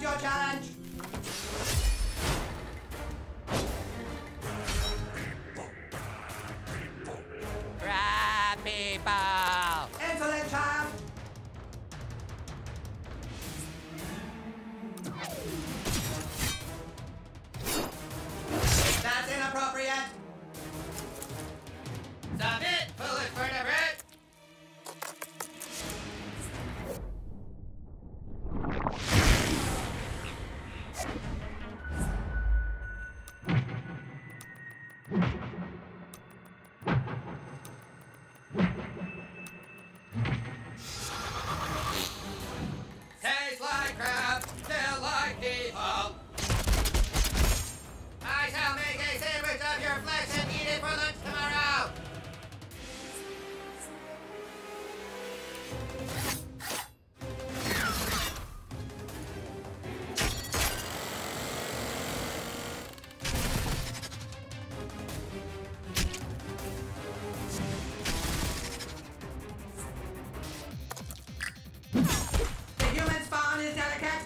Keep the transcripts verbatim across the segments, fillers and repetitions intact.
accept your challenge. Grab people! Insolent child. That's inappropriate. Stop it! Foolish vertebrate! Taste like crap, still like people. I shall make a sandwich of your flesh and eat it for lunch tomorrow. The human spawn is delicate.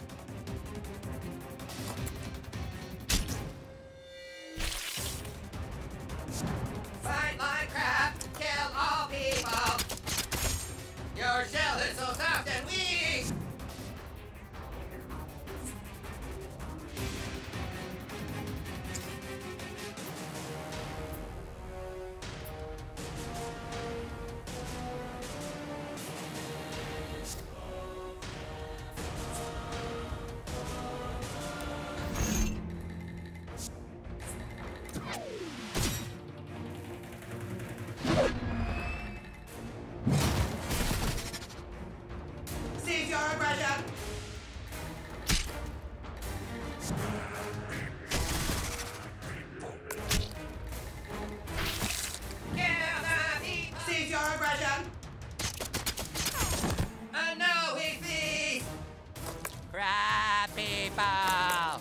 Fight like crap, kill all people. Your shell is so soft and weak. Cease your aggression. Kill the people. Cease your aggression. Uh, no, weak beast. Grab people.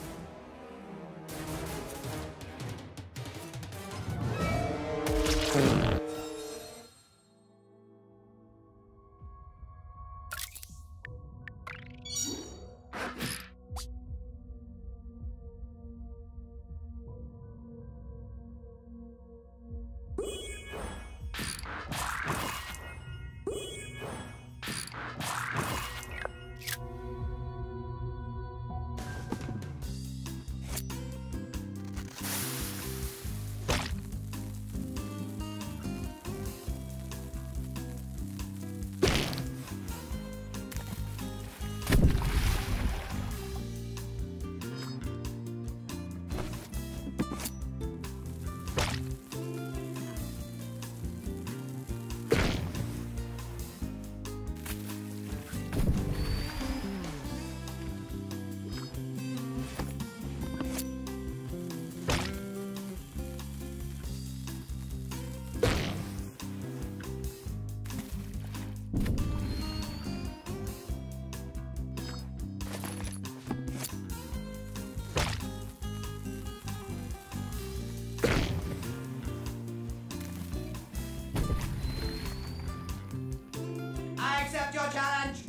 I accept your challenge.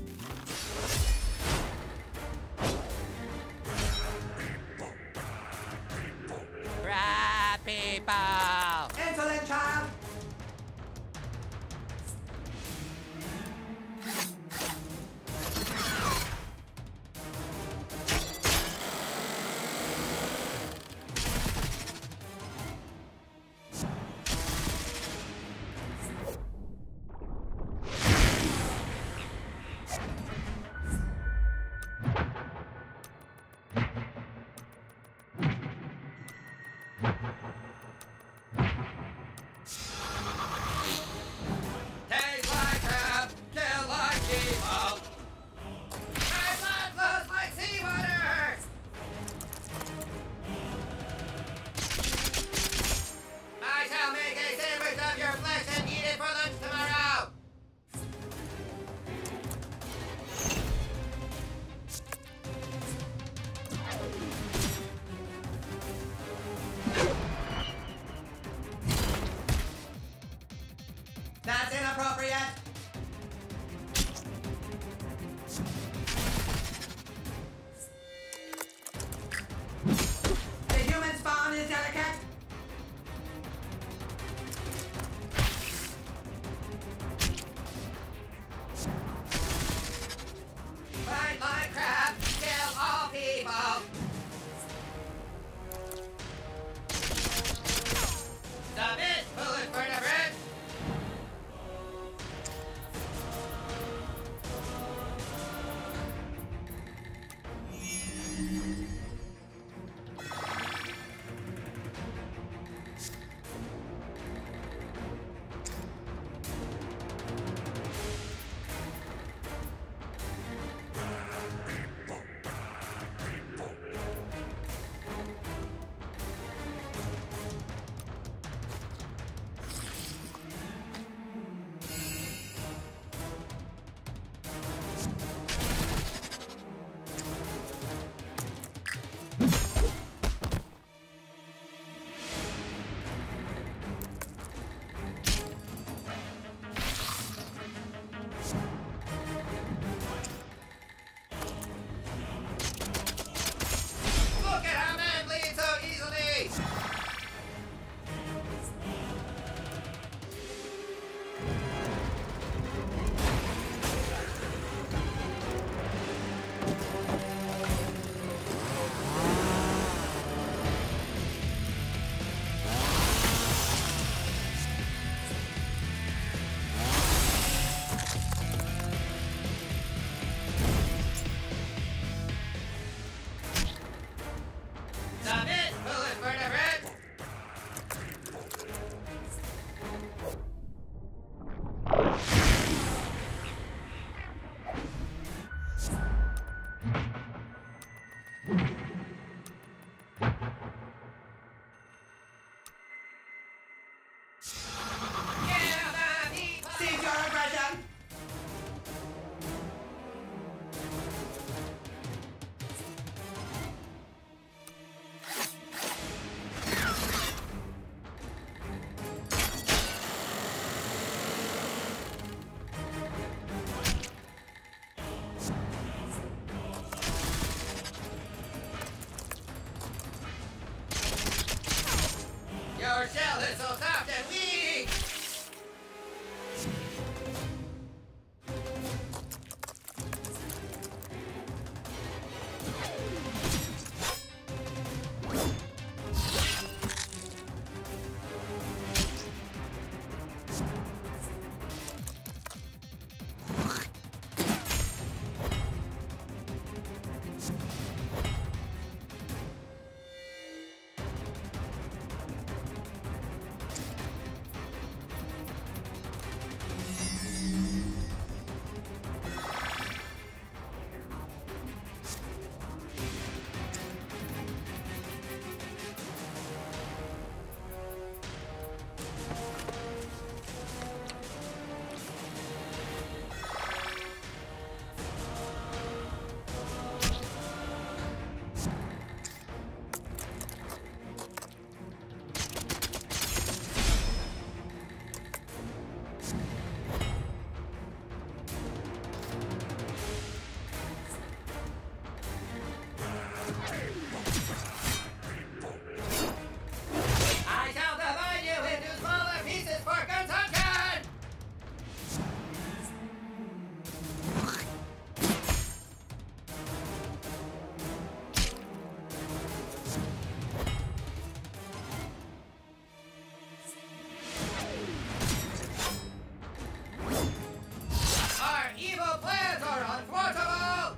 Grab people. Insolent child. Taste like crap, kill like people. My blood flows like seawater. I shall make a sandwich of your flesh and eat it for lunch tomorrow. That's inappropriate. shell is so soft and weak! I shall divide you into smaller pieces for consumption! Our evil plans are unthwartable!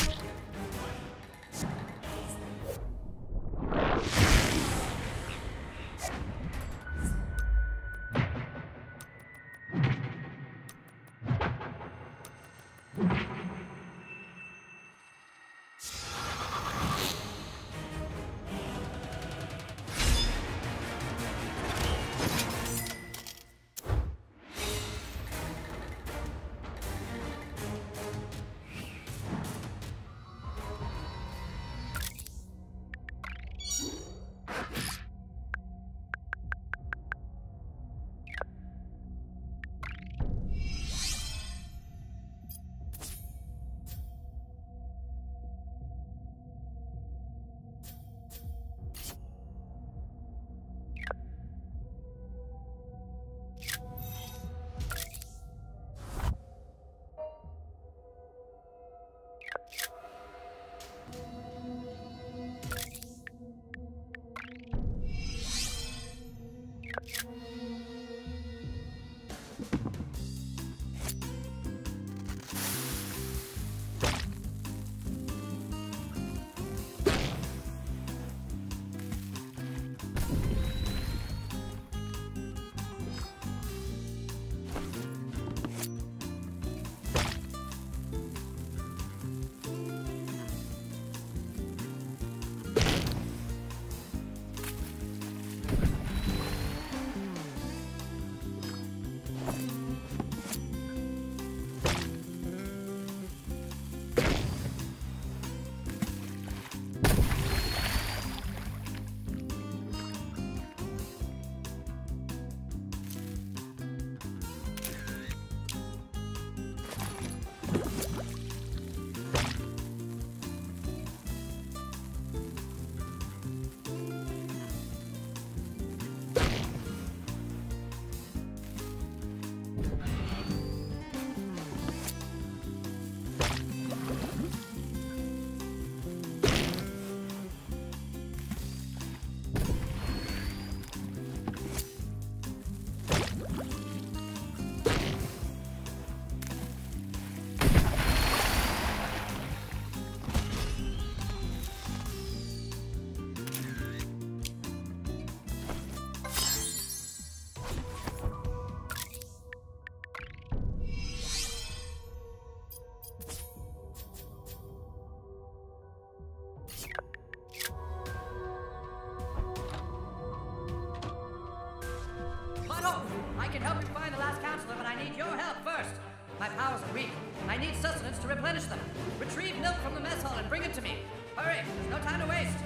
I can help you find the last counselor, but I need your help first. My powers are weak. I need sustenance to replenish them. Retrieve milk from the mess hall and bring it to me. Hurry, there's no time to waste.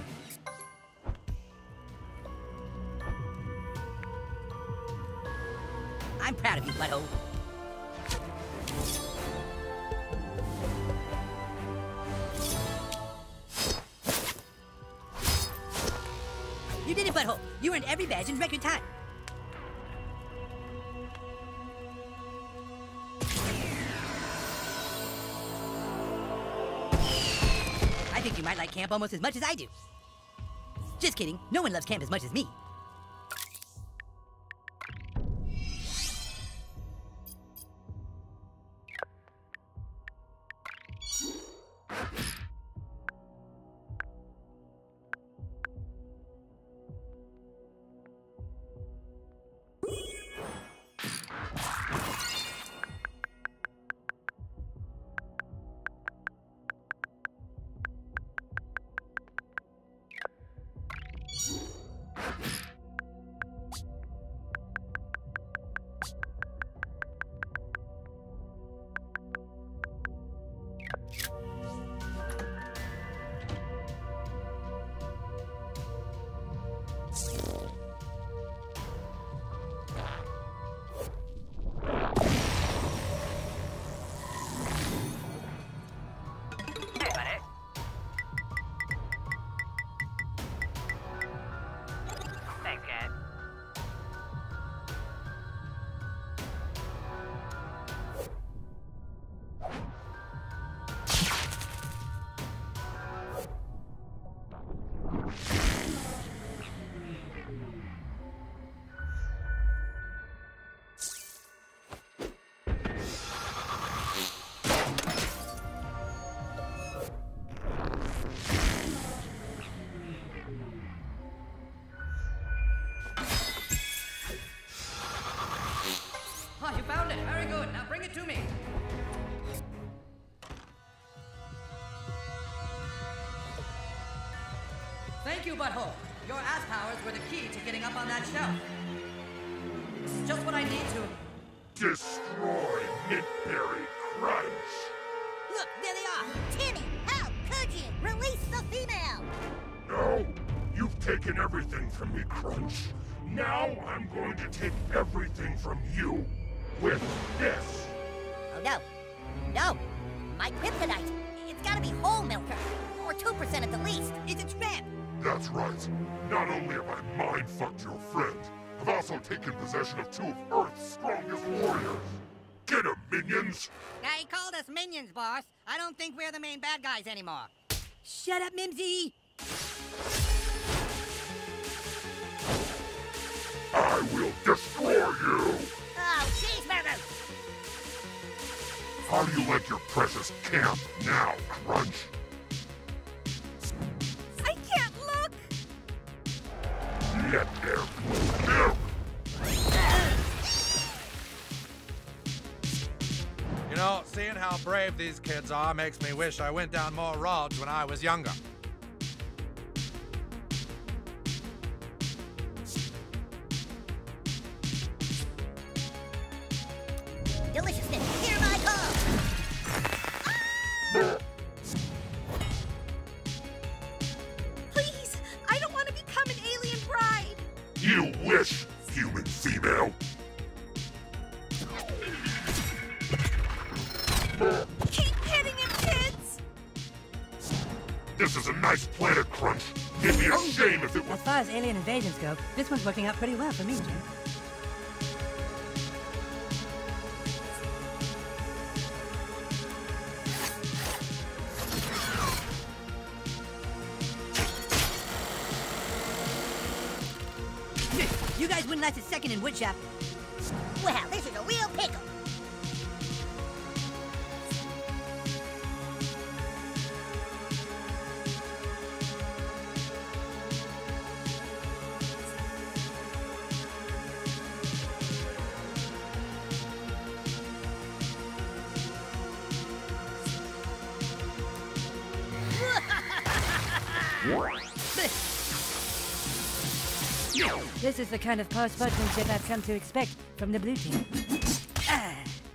I'm proud of you, butthole. You did it, butthole. You earned every badge in record time. I think you might like camp almost as much as I do. Just kidding. No one loves camp as much as me. Oh, you found it. Very good. Now bring it to me. Thank you, Butthole. Your ass powers were the key to getting up on that shelf. This is just what I need to... Destroy Nitberry Crunch! Look, there they are! Timmy, how could you? Release the female! No! You've taken everything from me, Crunch. Now I'm going to take everything from you. With this! Oh no. No! My kryptonite! It's gotta be whole milker! Or two percent at the least! It's a trap! That's right. Not only have I mind-fucked your friend, I've also taken possession of two of Earth's strongest warriors. Get 'em, minions! Now, he called us minions, boss. I don't think we're the main bad guys anymore. Shut up, Mimsy! I will destroy you! Oh, cheeseburger! How do you like your precious camp now, Crunch? I can't look! Let there be milk! You know, seeing how brave these kids are makes me wish I went down more roads when I was younger. Deliciousness, hear my call! Ah! Please, I don't want to become an alien bride! You wish, human female! Keep hitting him, kids! This is a nice planet, Crunch. It'd be a shame if it was... As far as alien invasions go, this one's working out pretty well for me, Jim. You guys wouldn't last a second in woodshop. Well, this is a real pickle! This is the kind of post-sportsmanship I've come to expect from the blue team. Ah.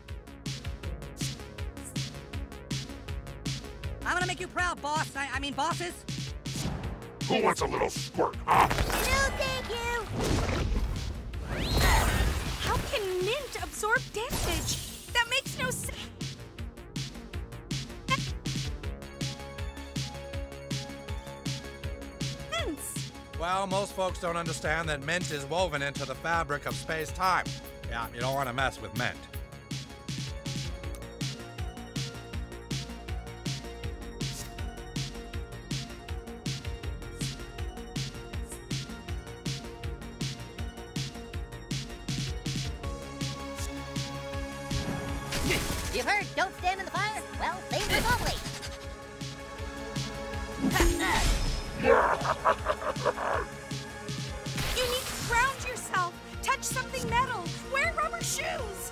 I'm gonna make you proud, boss. I, I mean, bosses. Who wants a little squirt, huh? No, thank you! How can Mint absorb damage? That makes no sense. Well, most folks don't understand that mint is woven into the fabric of space-time. Yeah, you don't want to mess with mint. You've heard, don't stand in the fire? Well, things are lovely. You need to ground yourself. Touch something metal. Wear rubber shoes.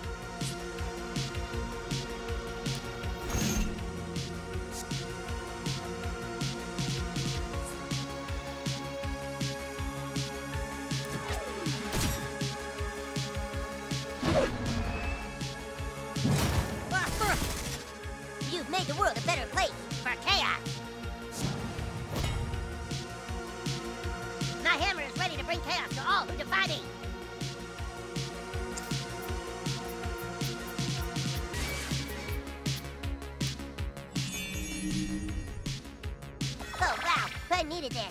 You've made the world a better place for chaos. My hammer is ready to bring chaos to all who defy me. Oh, wow. I needed that.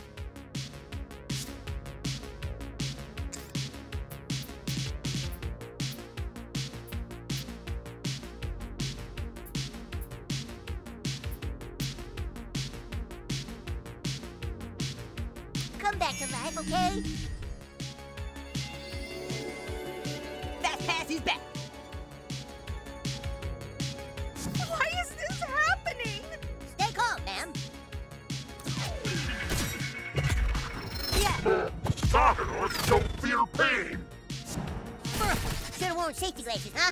Come back to life, okay? Fast pass is back. Why is this happening? Stay calm, ma'am. Yeah. Zarganorts don't fear pain! Should have worn safety glasses, huh?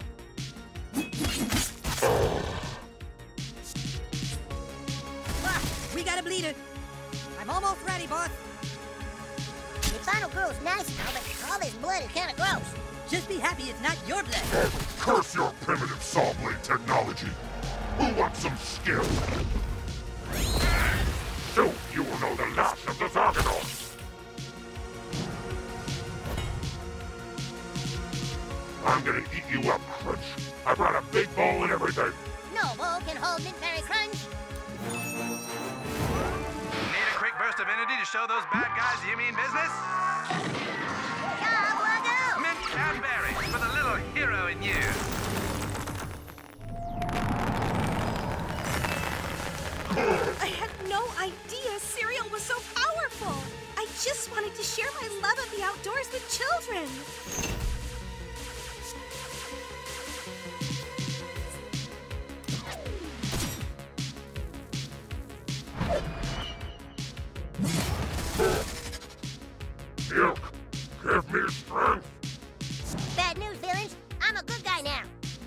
Ah, we got a bleeder. I'm almost ready, boss. The final girl's nice now, but all this blood is kind of gross. Just be happy it's not your blood. Oh, curse your primitive saw blade technology! Who wants some skill? Soon you will know the last of the Zarganorts! I'm gonna eat you up, Crunch. I brought a big bowl and everything. No bowl can hold Mint Berry Crunch. Need a quick burst of energy to show those bad guys you mean business? Gobble-a-go! Mint Cadbury for the little hero in you. I had no idea cereal was so powerful. I just wanted to share my love of the outdoors with children. Milk, give me strength! Bad news, villains. I'm a good guy now.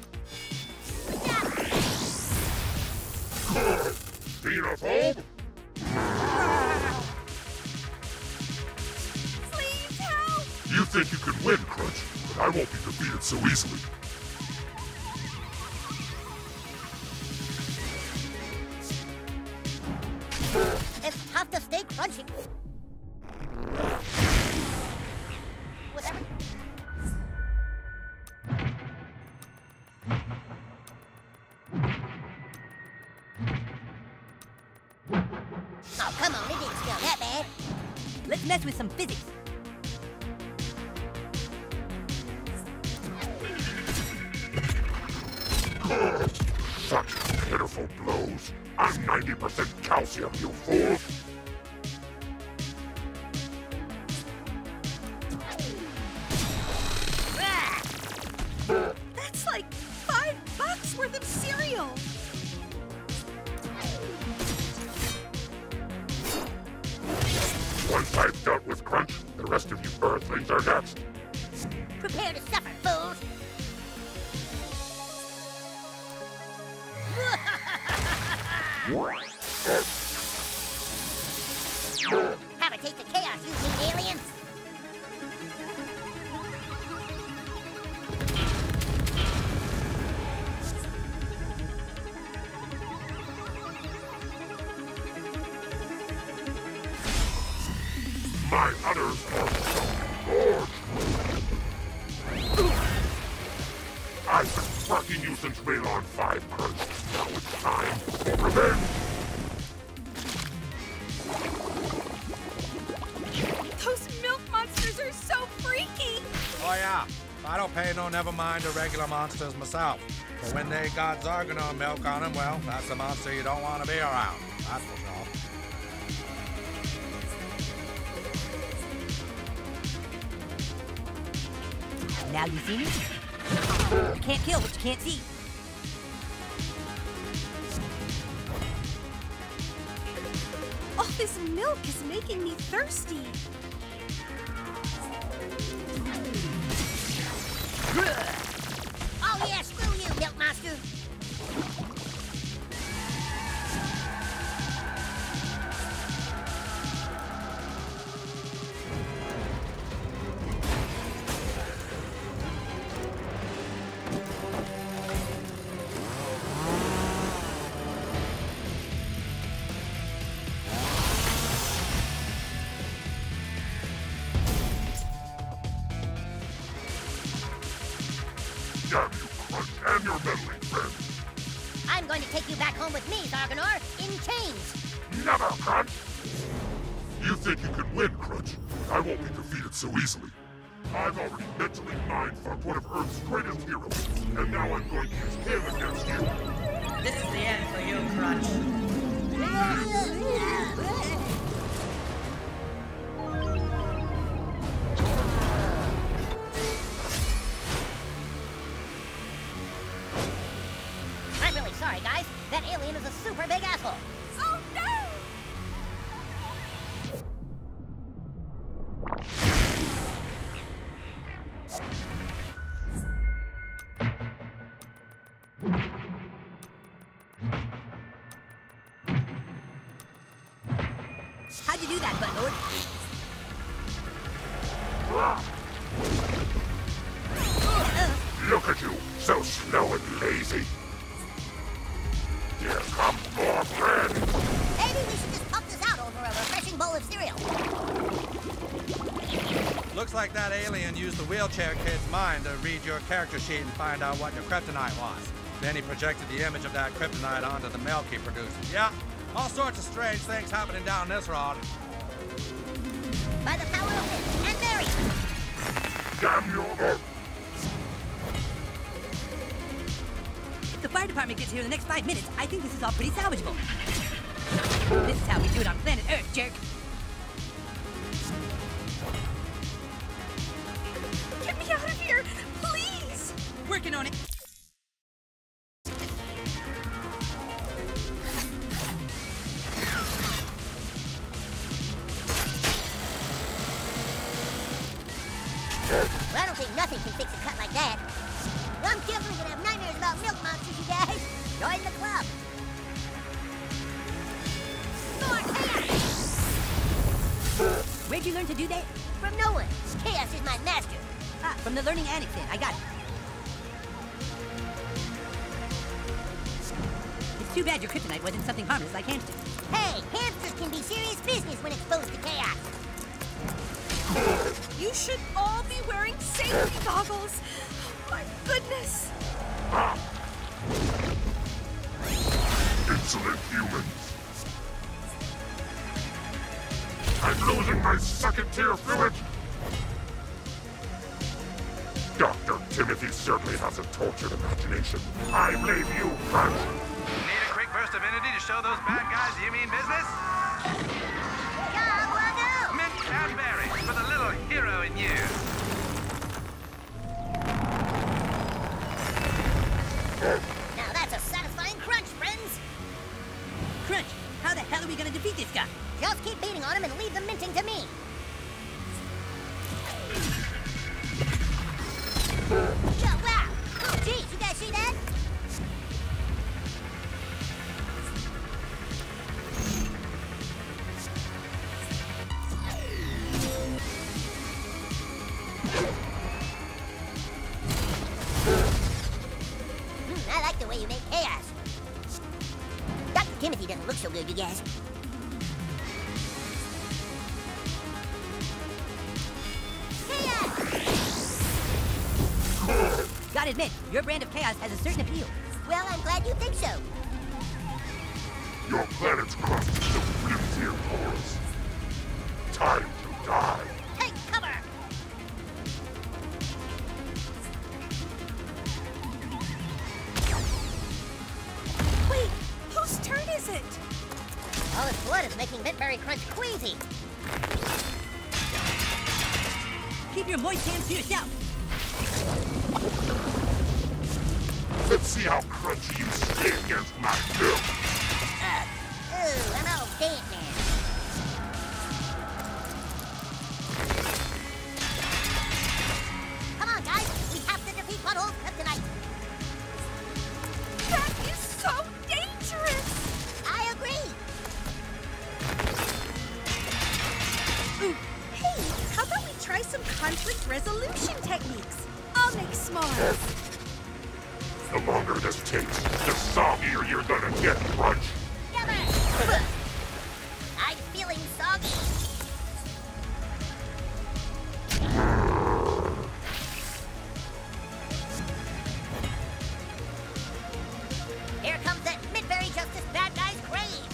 Xenophobe? Please help! You think you can win, Crunch, but I won't be defeated so easily. It's tough to stay crunchy. Whatever. Oh, come on, it didn't smell that bad. Let's mess with some physics. Such pitiful blows. I'm ninety percent calcium, you fool! That's like five bucks worth of cereal. Once I've dealt with Crunch, the rest of you Earthlings are next. Prepare to suffer, fools. Have a taste of chaos, you big aliens. My udders are so gorged. I've been fucking you since Raylon five, Crunch. Now it's time for revenge. Those milk monsters are so freaky. Oh yeah, I don't pay no never mind to regular monsters myself. But when they got Zarganon milk on them, well, that's a monster you don't want to be around. That's for sure. Now you see me? You can't kill what you can't see. All this milk is making me thirsty. Oh yeah, screw you, Milk Monster. Damn you, Crunch, and your meddling friends! I'm going to take you back home with me, Zarganor, in chains. Never, Crunch! You think you can win, Crunch? I won't be defeated so easily. I've already mentally mind-fucked one of Earth's greatest heroes, and now I'm going to use him against you. This is the end for you, Crunch. I'm really sorry, guys. That alien is a super big asshole. Oh no! How'd you do that, Buttlord? Look at you, so slow and lazy. Here comes more bread. Maybe we should just pump this out over a refreshing bowl of cereal. Looks like that alien used the wheelchair kid's mind to read your character sheet and find out what your kryptonite was. Then he projected the image of that kryptonite onto the milk he produced. Yeah, all sorts of strange things happening down this road. By the power of Finn and Mary. Damn your Earth! If the fire department gets here in the next five minutes, I think this is all pretty salvageable. This is how we do it on planet Earth, jerk. Get me out of here, please! Working on it. Well, I don't think nothing can fix a cut like that. Well, I'm definitely gonna have nightmares about milk monsters, you guys. Join the club. More chaos! Where'd you learn to do that? From no one. Chaos is my master. Ah, from the learning annex then. I got it. It's too bad your kryptonite wasn't something harmless like hamsters. Hey, hamsters can be serious business when exposed to chaos. You should all be wearing safety goggles. Oh, my goodness. Insolent humans! I'm losing my second-tier fluid! Doctor Timothy certainly has a tortured imagination. I blame you, Crunch! Need a quick burst of energy to show those bad guys you mean business? Come on out! Mint Cadbury for the little hero in you. Now that's a satisfying crunch, friends. Crunch, how the hell are we gonna defeat this guy? Just keep beating on him and leave the minting to me. Yeah, wow! Oh, geez, you guys see that? Hmm, I like the way you make chaos. Doctor Timothy doesn't look so good, you guys. Gotta admit, your brand of chaos has a certain appeal. Well, I'm glad you think so. Your planet's crust is still flimsier pores. Time to die. Take cover! Wait, whose turn is it? All his blood is making Ventberry Crunch queasy. Keep your moist hands to yourself. Let's see how crunchy you stay against my milk. Ugh. Ooh, I'm all dead now. some conflict resolution techniques. I'll make s'mores. The longer this takes, the soggier you're gonna get, Crunch. Never! I'm feeling soggy. Here comes that Midbury Justice bad guy's grave.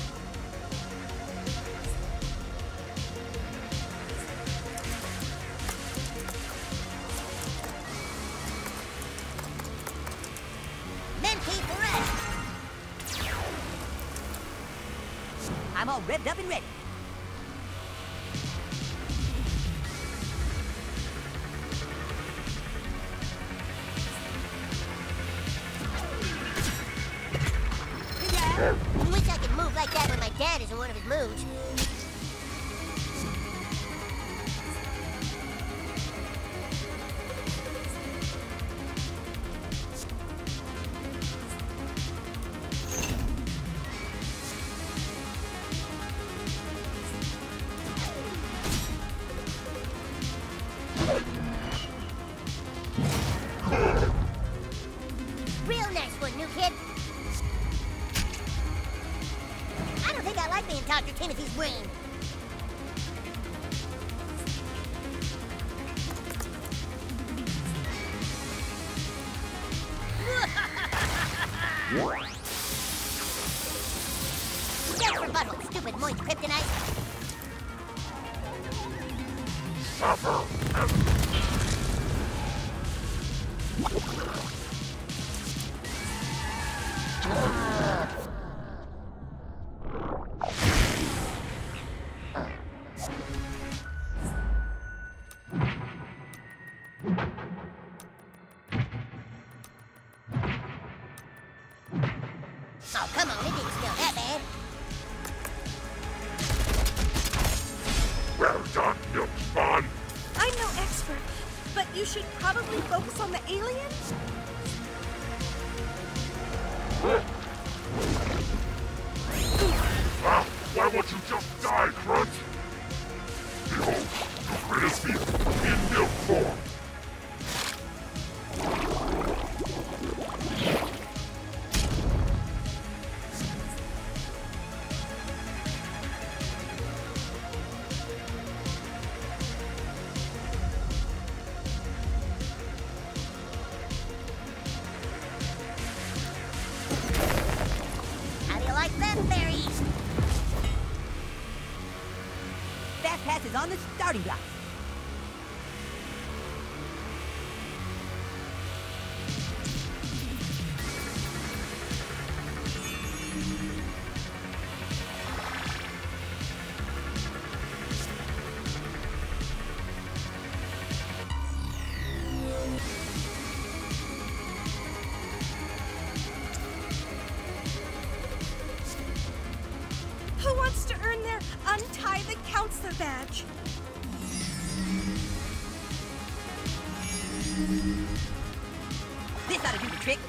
Mentee fresh. I'm all revved up and ready. Wish I could move like that when my dad is in one of his moods. Real nice one, new kid. I don't think I like being Doctor Timothy's brain. Thanks for butthole, stupid moist kryptonite. Suffer. Oh, come on, it didn't smell that bad. Well done, Milk Spawn. I'm no expert, but you should probably focus on the alien. Ah, why won't you just die, Crunch? Behold, the greatest beast in milk form. How do you like them berries? Fast Pass is on the starting block. Who wants to earn their Untie the Counselor badge? This ought to do the trick.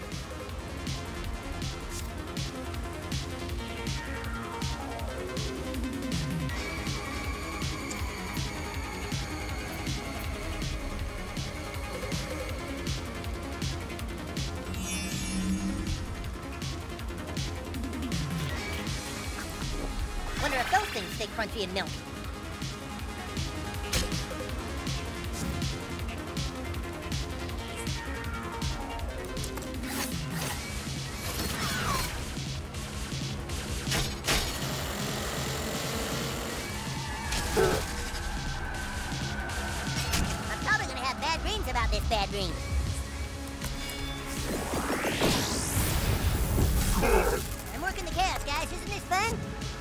Wonder if those things stay crunchy in milk. I'm probably gonna have bad dreams about this bad dream. I'm working the chaos, guys. Isn't this fun?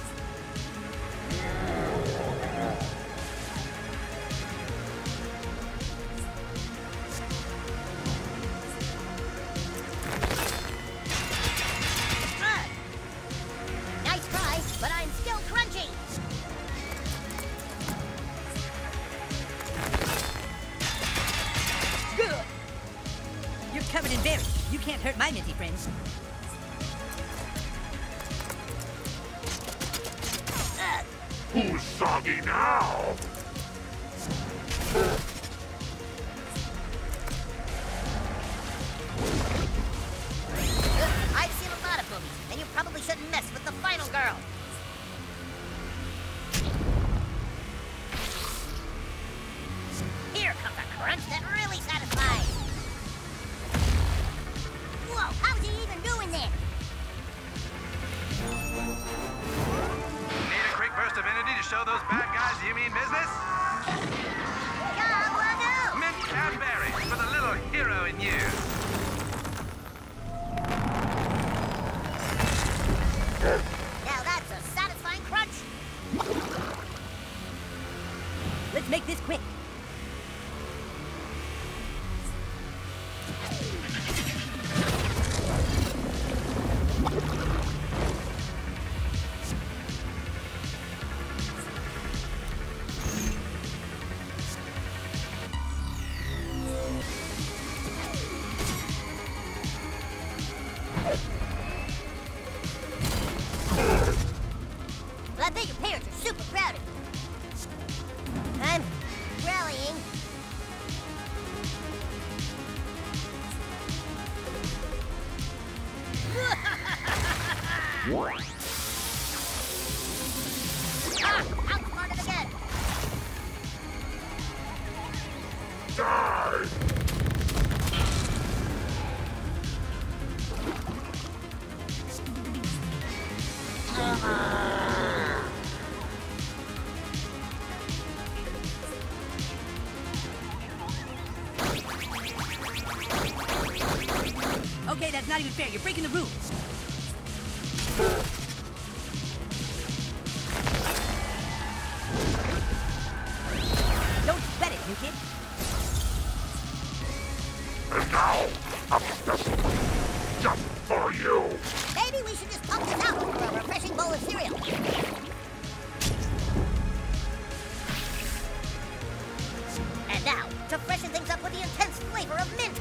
Ah! Nice try, but I'm still crunchy. Good. You're covered in berries. You can't hurt my minty friends. Who's soggy now? we shouldn't mess with the final girl. Here comes a crunch that really satisfies. Whoa, how's he even doing that? Need a quick burst of energy to show those bad guys you mean business? Job well done. Mint and berry for the little hero in you. Now that's a satisfying crunch. Let's make this quick. Well, I bet your parents are super proud of you. I'm rallying. Ah, outsmarted again. Die! Okay, that's not even fair. You're breaking the rules. Don't sweat it, new kid. And now, a special one just for you! Maybe we should just pump this out for a refreshing bowl of cereal. And now, to freshen things up with the intense flavor of mint.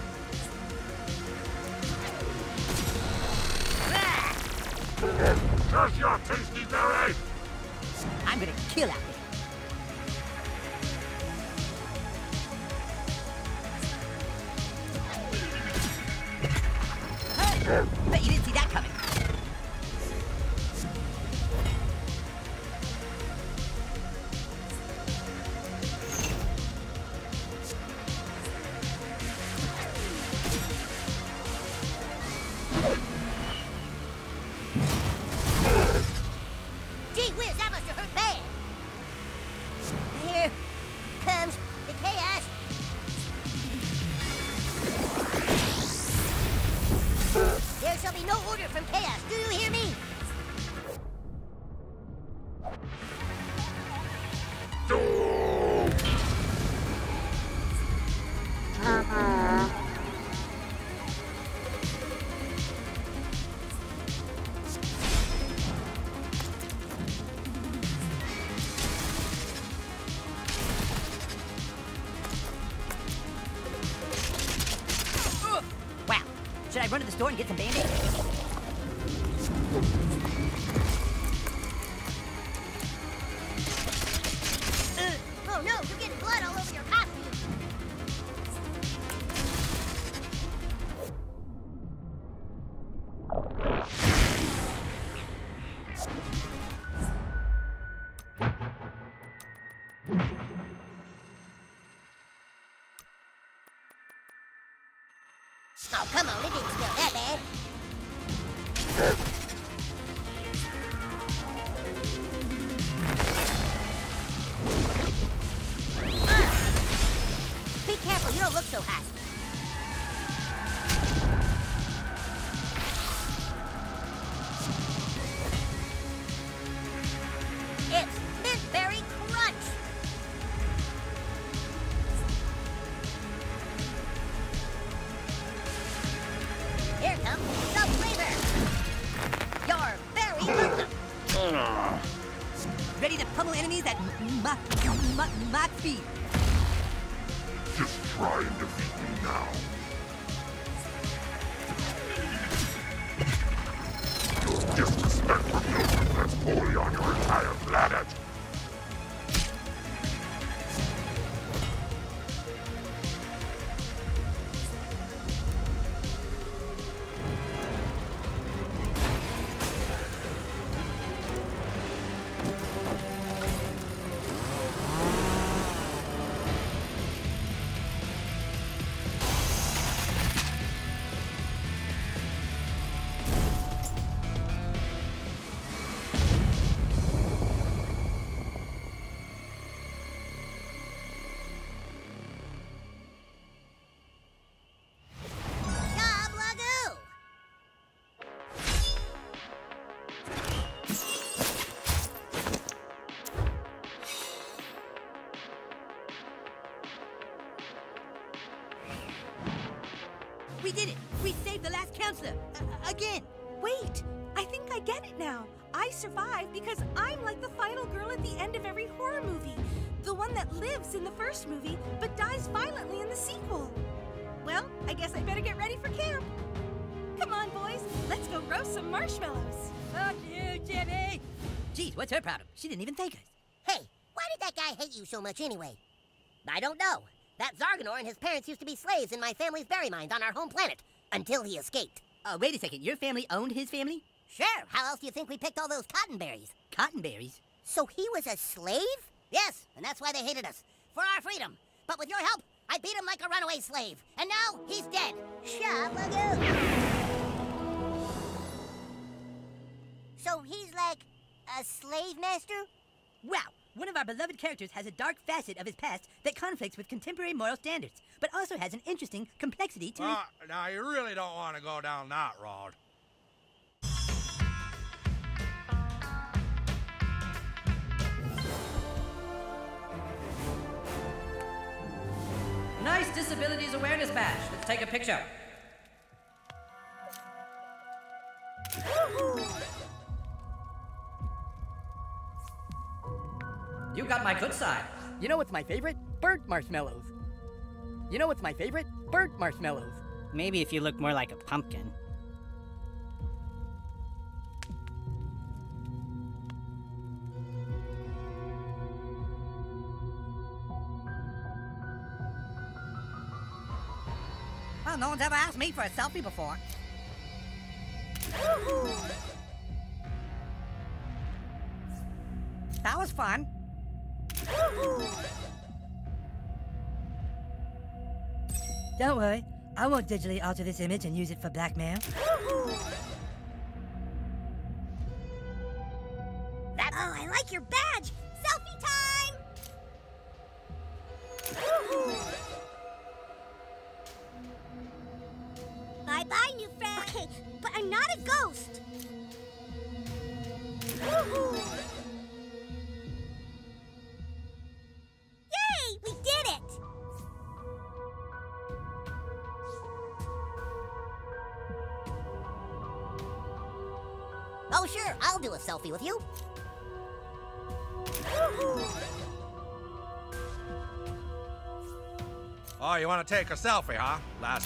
Ah, There's your tasty berry! I'm gonna kill out there. Huh, bet you didn't see that coming. Gee whiz, that must have hurt bad. Here comes the chaos. There shall be no order from chaos. Do you hear me? Ugh. Wow. Should I run to the store and get some Band-Aids? Uh, oh no, you're getting blood all over your costume. Oh, come on, it didn't smell that bad. Ah! Be careful, you don't look so hot. It's Mint Berry Crunch! Here comes the flavor! You're very welcome! Ready to pummel enemies at my, my, my speed. Just try and defeat me now. Your disrespect for Milton that's wholly on your entire planet. get it now. I survived because I'm like the final girl at the end of every horror movie. The one that lives in the first movie, but dies violently in the sequel. Well, I guess I better get ready for camp. Come on, boys. Let's go roast some marshmallows. Fuck you, Jimmy! Geez, what's her problem? She didn't even thank us. Hey, why did that guy hate you so much anyway? I don't know. That Zarganor and his parents used to be slaves in my family's berry mines on our home planet, until he escaped. Uh, wait a second, your family owned his family? Sure, how else do you think we picked all those cottonberries? Cottonberries? So he was a slave? Yes, and that's why they hated us. For our freedom. But with your help, I beat him like a runaway slave. And now, he's dead. Shabagoo! So he's like a slave master? Wow, one of our beloved characters has a dark facet of his past that conflicts with contemporary moral standards, but also has an interesting complexity to Uh, it. now, you really don't want to go down that road. Nice disabilities awareness badge. Let's take a picture. You got my good side. You know what's my favorite? Burnt marshmallows. You know what's my favorite? Burnt marshmallows. Maybe if you look more like a pumpkin. Well, no one's ever asked me for a selfie before. That was fun. Don't worry, I won't digitally alter this image and use it for blackmail. That's... Oh, I like your badge! Selfie time! Bye-bye, new friend. Okay, but I'm not a ghost. Yay! We did it! Oh, sure. I'll do a selfie with you. Oh, you want to take a selfie, huh? Last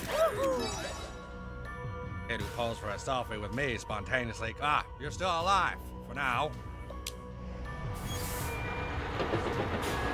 kid who posed for a selfie with me spontaneously. Ah, you're still alive. For now.